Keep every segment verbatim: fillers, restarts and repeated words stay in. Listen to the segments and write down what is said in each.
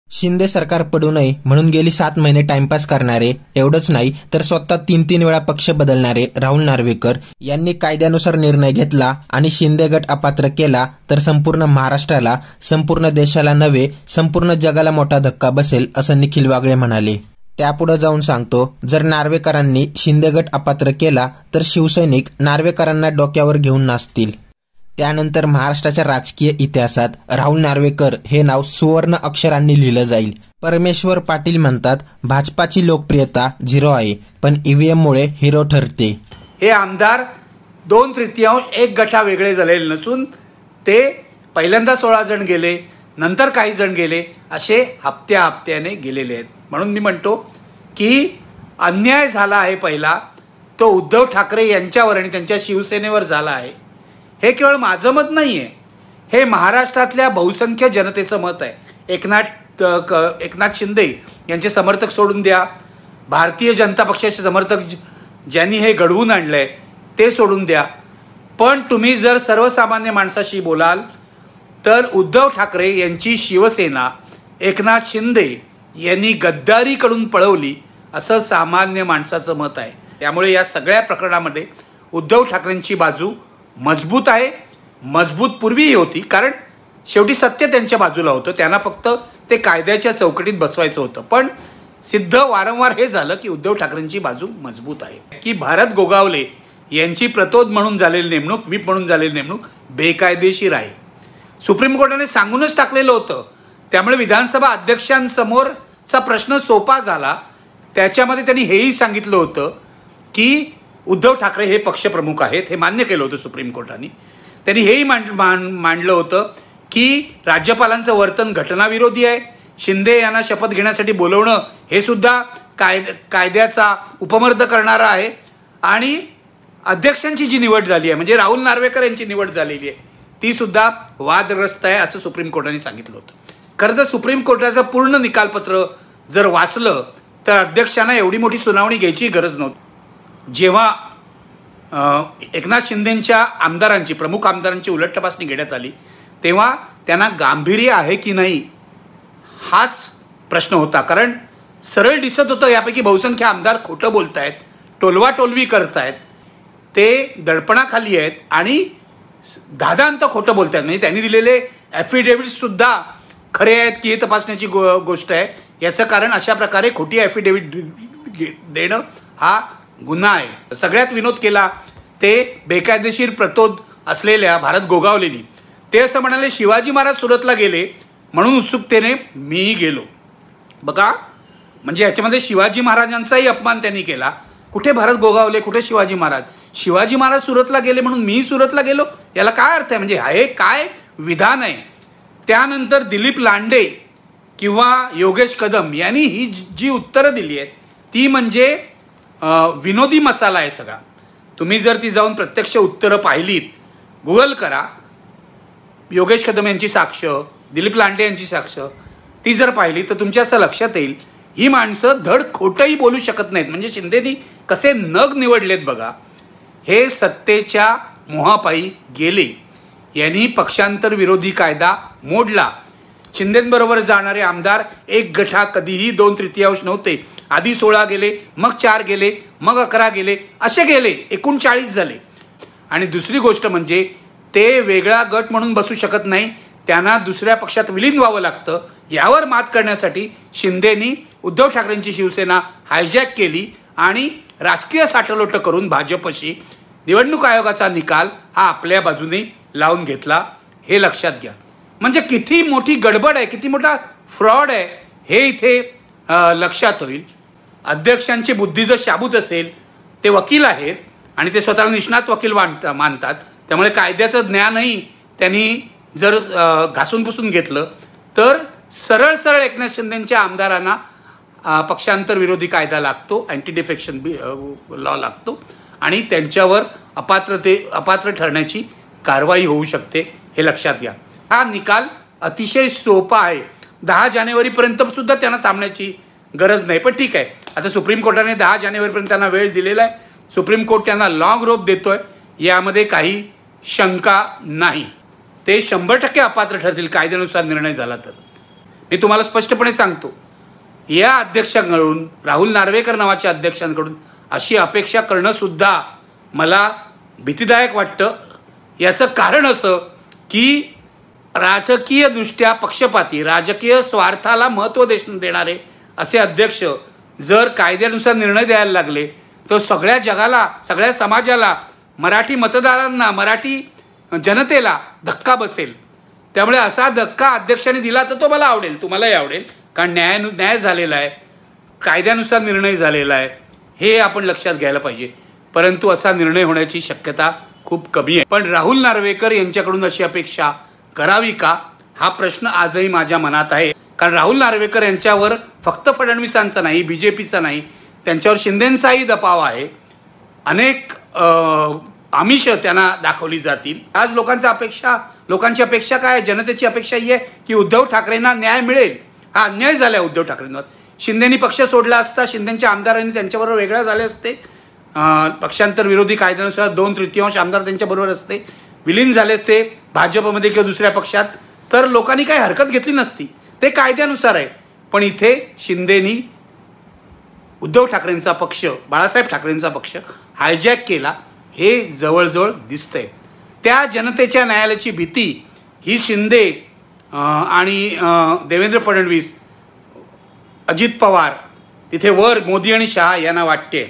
शिंदे सरकार पडू नये म्हणून गेली सात महिने टाइमपास करणारे एवढंच नाही तर स्वतः तीन तीन वेळा पक्ष बदलणारे राहुल नार्वेकर यांनी कायद्यानुसार निर्णय घेतला आणि शिंदे गट अपात्र केला तर संपूर्ण महाराष्ट्राला, संपूर्ण देशाला नव्हे संपूर्ण जगाला मोठा धक्का बसेल असं निखिल वागळे म्हणाले. त्यापुढे जाऊन सांगतो, जर नार्वेकरांनी शिंदे गट अपात्र केला तर शिवसैनिक नार्वेकरांना डोक्यावर घेऊन नाचतील. त्यानंतर महाराष्ट्राच्या राजकीय इतिहासात राहुल नार्वेकर हे नाव सुवर्ण अक्षरांनी लिहिलं जाईल. परमेश्वर पाटील म्हणतात, भाजपाची लोकप्रियता झिरो आहे पण ईव्हीएम मुळे हिरो ठरते. हे आमदार दोन तृतीयांश एक गटा वेगळे झालेले नसून ते पहिल्यांदा सोळा जण गेले, नंतर काही जण गेले, असे हप्त्या हप्त्याने गेलेले आहेत. म्हणून मी म्हणतो की अन्याय झाला आहे पहिला तो उद्धव ठाकरे यांच्यावर आणि त्यांच्या शिवसेनेवर झाला आहे. हे केवळ माझं मत नाही आहे, हे महाराष्ट्रातल्या बहुसंख्य जनतेचं मत आहे. एकनाथ एकनाथ शिंदे यांचे समर्थक सोडून द्या, भारतीय जनता पक्षाचे समर्थक ज्यांनी हे घडवून आणलं आहे ते सोडून द्या, पण तुम्ही जर सर्वसामान्य माणसाशी बोलाल तर उद्धव ठाकरे यांची शिवसेना एकनाथ शिंदे यांनी गद्दारीकडून पळवली असं सामान्य माणसाचं मत आहे. त्यामुळे या सगळ्या प्रकरणामध्ये उद्धव ठाकरेंची बाजू मजबूत आहे. मजबूत पूर्वीही होती, कारण शेवटी सत्य त्यांच्या बाजूला होतं, त्यांना फक्त ते कायद्याच्या चौकटीत बसवायचं होतं. पण सिद्ध वारंवार हे झालं की उद्धव ठाकरेंची बाजू मजबूत आहे. की भारत गोगावले यांची प्रतोद म्हणून झालेली नेमणूक, व्हीप म्हणून झालेली नेमणूक बेकायदेशीर आहे. सुप्रीम कोर्टाने सांगूनच टाकलेलं होतं. त्यामुळे विधानसभा अध्यक्षांसमोरचा प्रश्न सोपा झाला. त्याच्यामध्ये त्यांनी हेही सांगितलं होतं की उद्धव ठाकरे हे पक्षप्रमुख आहेत, हे मान्य केलं होतं सुप्रीम कोर्टाने. त्यांनी हेही मांड मांडलं होतं की राज्यपालांचं वर्तन घटनाविरोधी आहे. शिंदे यांना शपथ घेण्यासाठी बोलवणं हे सुद्धा कायद कायद्याचा उपमर्द करणारं आहे. आणि अध्यक्षांची जी निवड झाली आहे म्हणजे राहुल नार्वेकर यांची निवड झालेली आहे ती सुद्धा वादग्रस्त आहे असं सुप्रीम कोर्टाने सांगितलं होतं. खरं तर सुप्रीम कोर्टाचं पूर्ण निकालपत्र जर वाचलं तर अध्यक्षांना एवढी मोठी सुनावणी घ्यायची गरज नव्हती. जेव्हा एकनाथ शिंदेंच्या आमदारांची, प्रमुख आमदारांची उलट तपासणी घेण्यात आली तेव्हा त्यांना गांभीर्य आहे की नाही हाच प्रश्न होता. कारण सरळ दिसत होतं यापैकी बहुसंख्य आमदार खोटं बोलत आहेत, टोलवाटोलवी करत आहेत, ते दडपणाखाली आहेत आणि धादांत खोटं बोलत आहेत. म्हणजे त्यांनी दिलेले ॲफिडेव्हिट्ससुद्धा खरे आहेत की हे तपासण्याची गो गोष्ट आहे. याचं कारण अशा प्रकारे खोटी ॲफिडेव्हिट देणं हा गुन्हा आहे. सगळ्यात विनोद केला ते बेकायदेशीर प्रतोद असलेल्या भारत गोगावलेनी. ते असं म्हणाले, शिवाजी महाराज सुरतला गेले म्हणून उत्सुकतेने मीही गेलो. बघा, म्हणजे याच्यामध्ये शिवाजी महाराजांचाही अपमान त्यांनी केला. कुठे भारत गोगावले, कुठे शिवाजी महाराज? शिवाजी महाराज सुरतला गेले म्हणून मी सुरतला गेलो, याला काय अर्थ आहे? म्हणजे हे काय विधान आहे? त्यानंतर दिलीप लांडे किंवा योगेश कदम यांनी ही जी उत्तरं दिली आहेत ती म्हणजे विनोदी मसाला आहे सगळा. तुम्ही जर ती जाऊन प्रत्यक्ष उत्तरं पाहिलीत, गुगल करा, योगेश कदम यांची साक्ष, दिलीप लांडे यांची साक्ष ती जर पाहिली तर तुमच्या असं लक्षात येईल ही माणसं धड खोटंही बोलू शकत नाहीत. म्हणजे शिंदेनी कसे नग निवडलेत बघा. हे सत्तेच्या मोहापायी गेले, यांनी पक्षांतर विरोधी कायदा मोडला. शिंदेंबरोबर जाणारे आमदार एक गठा कधीही दोन तृतीयांश नव्हते. आधी सोळा गेले, मग चार गेले, मग अकरा गेले, असे गेले, एकूण चाळीस झाले. आणि दुसरी गोष्ट म्हणजे ते वेगळा गट म्हणून बसू शकत नाही, त्यांना दुसऱ्या पक्षात विलीन व्हावं लागतं. यावर मात करण्यासाठी शिंदेनी उद्धव ठाकरेंची शिवसेना हायजॅक केली आणि राजकीय साठलोट करून भाजपशी निवडणूक आयोगाचा निकाल हा आपल्या बाजूने लावून घेतला. हे लक्षात घ्या. म्हणजे किती मोठी गडबड आहे, किती मोठा फ्रॉड आहे हे इथे लक्षात होईल. अध्यक्षांची बुद्धी जर शाबूत असेल, ते वकील आहेत आणि ते स्वतःला निष्णात वकील मानता मानतात त्यामुळे कायद्याचं ज्ञानही त्यांनी जर घासून पुसून घेतलं तर सरळ सरळ एकनाथ शिंदेंच्या आमदारांना पक्षांतर विरोधी कायदा लागतो, अँटी डिफेक्शन बी लॉ लागतो आणि त्यांच्यावर अपात्रते अपात्र ठरण्याची कारवाई होऊ शकते. हे लक्षात घ्या. हा निकाल अतिशय सोपा आहे. दहा जानेवारीपर्यंत सुद्धा त्यांना थांबण्याची गरज नाही. पण ठीक आहे, आता सुप्रीम कोर्टाने दहा जानेवारीपर्यंत त्यांना वेळ दिलेला आहे. सुप्रीम कोर्ट त्यांना लॉंग रोप देतोय, यामध्ये काही शंका नाही. ते शंभर टक्के अपात्र ठरतील कायद्यानुसार निर्णय झाला तर. मी तुम्हाला स्पष्टपणे सांगतो, या अध्यक्षांकडून, राहुल नार्वेकर नावाच्या अध्यक्षांकडून अशी अपेक्षा करणं सुद्धा मला भीतीदायक वाटतं. याचं कारण असं की राजकीयदृष्ट्या पक्षपाती, राजकीय स्वार्थाला महत्त्व देश देणारे असे अध्यक्ष जर कायद्यानुसार निर्णय द्यायला लागले तर सगळ्या जगाला, सगळ्या समाजाला, मराठी मतदारांना, मराठी जनतेला धक्का बसेल. त्यामुळे असा धक्का अध्यक्षांनी दिला तर तो मला आवडेल, तुम्हालाही आवडेल, कारण न्याय न्याय झालेला आहे, कायद्यानुसार निर्णय झालेला आहे, हे आपण लक्षात घ्यायला पाहिजे. परंतु असा निर्णय होण्याची शक्यता खूप कमी आहे. पण राहुल नार्वेकर यांच्याकडून अशी अपेक्षा करावी का, हा प्रश्न आजही माझ्या मनात आहे. कारण राहुल नार्वेकर यांच्यावर फक्त फडणवीसांचा नाही, बी जे पीचा नाही, त्यांच्यावर शिंदेंचाही दबाव आहे. अनेक आमिष त्यांना दाखवली जातील. आज लोकांच्या अपेक्षा लोकांची अपेक्षा काय आहे, जनतेची अपेक्षा ही आहे की उद्धव ठाकरेंना न्याय मिळेल. हा अन्याय झाला आहे उद्धव ठाकरेंवर. शिंदेनी पक्ष सोडला असता, शिंदेच्या आमदारांनी त्यांच्याबरोबर वेगळा झाले असते, पक्षांतर विरोधी कायद्यानुसार दोन तृतीयांश आमदार त्यांच्याबरोबर असते, विलीन झाले असते भाजपमध्ये किंवा दुसऱ्या पक्षात, तर लोकांनी काही हरकत घेतली नसती. ते कायद्यानुसार आहे. पण इथे शिंदेनी उद्धव ठाकरेंचा पक्ष, बाळासाहेब ठाकरेंचा पक्ष हायजॅक केला, हे जवळजवळ दिसतंय. त्या जनतेच्या न्यायालयाची भीती ही शिंदे आणि देवेंद्र फडणवीस, अजित पवार, तिथे वर मोदी आणि शहा यांना वाटते.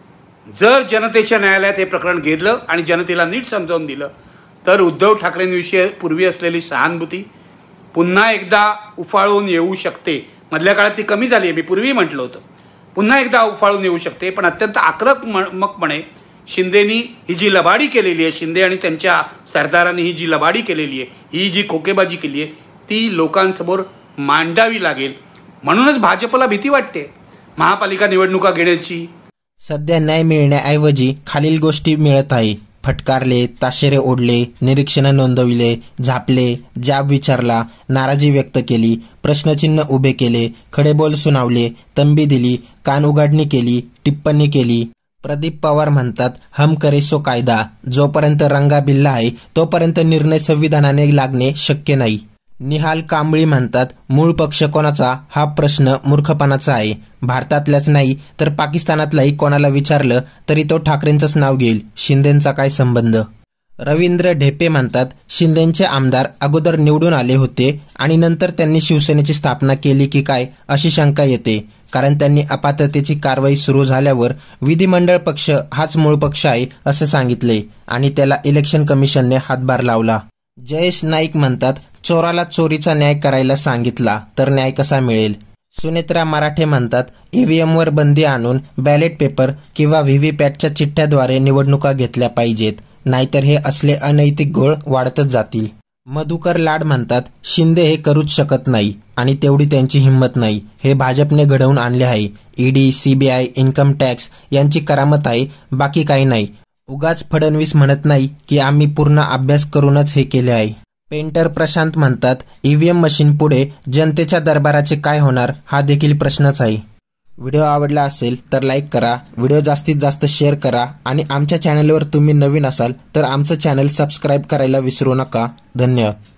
जर जनतेच्या न्यायालयात हे प्रकरण गेलं आणि जनतेला नीट समजावून दिलं तर उद्धव ठाकरेंविषयी पूर्वी असलेली सहानुभूती पुन्हा एकदा उफाळून येऊ शकते. मधल्या काळात ती कमी झाली आहे, मी पूर्वी म्हटलं होतं. पुन्हा एकदा उफाळून येऊ शकते. पण अत्यंत आक्रमकपणे शिंदेनी ही जी लबाडी केलेली आहे, शिंदे आणि त्यांच्या सरदारांनी ही जी लबाडी केलेली आहे, ही जी खोकेबाजी केली आहे, ती लोकांसमोर मांडावी लागेल. म्हणूनच भाजपला भीती वाटते महापालिका निवडणुका घेण्याची. सध्या न्याय मिळण्याऐवजी खालील गोष्टी मिळत आहे. फटकारले, ताशेरे ओढले, निरीक्षणं नोंदविले, झापले, जाब विचारला, नाराजी व्यक्त केली, प्रश्नचिन्ह उभे केले, खडेबोल सुनावले, तंबी दिली, कान उघाडणी केली, टिप्पणी केली. प्रदीप पवार म्हणतात, हम करे सो कायदा. जोपर्यंत रंगा बिल्ला आहे तोपर्यंत निर्णय संविधानाने लागणे शक्य नाही. निहाल कांबळी म्हणतात, मूळ पक्ष कोणाचा हा प्रश्न मूर्खपणाचा आहे. भारतातल्याच नाही तर पाकिस्तानातलाही कोणाला विचारलं तरी तो ठाकरेंचंच नाव घेईल. शिंदेंचा काय संबंध. रवींद्र ढेपे म्हणतात, शिंदेंचे आमदार अगोदर निवडून आले होते आणि नंतर त्यांनी शिवसेनेची स्थापना केली की काय अशी शंका येते. कारण त्यांनी अपात्रतेची कारवाई सुरू झाल्यावर विधिमंडळ पक्ष हाच मूळ पक्ष आहे असं सांगितले आणि त्याला इलेक्शन कमिशनने हातभार लावला. जयेश नाईक म्हणतात, चोराला चोरीचा न्याय करायला सांगितला तर न्याय कसा मिळेल. सुनेत्रा मराठे म्हणतात, ईव्हीएमवर बंदी आणून बॅलेट पेपर किंवा व्हीव्हीपॅटच्या चिठ्ठ्याद्वारे निवडणुका घेतल्या पाहिजेत, नाहीतर हे असले अनैतिक घोळ वाढतच जातील. मधुकर लाड म्हणतात, शिंदे हे करूच शकत नाही आणि तेवढी त्यांची हिंमत नाही. हे भाजपने घडवून आणले आहे. ईडी, सीबीआय, इन्कम टॅक्स यांची करामत आहे, बाकी काही नाही. उगाच फडणवीस म्हणत नाही की आम्ही पूर्ण अभ्यास करूनच हे केले आहे. पेंटर प्रशांत म्हणतात, ईव्हीएम मशीन पुढे जनतेच्या दरबाराचे काय होणार हा देखील प्रश्नच आहे. व्हिडिओ आवडला असेल तर लाईक करा, व्हिडिओ जास्तीत जास्त शेअर करा आणि आमच्या चॅनलवर तुम्ही नवीन असाल तर आमचं चॅनल सबस्क्राईब करायला विसरू नका. धन्यवाद.